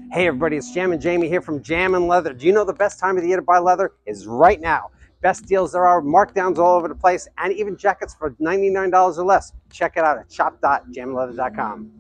Hey everybody, it's Jam and Jamie here from Jamin Leather. Do you know the best time of the year to buy leather is right now? Best deals there are, markdowns all over the place, and even jackets for $99 or less. Check it out at shop.jaminleather.com.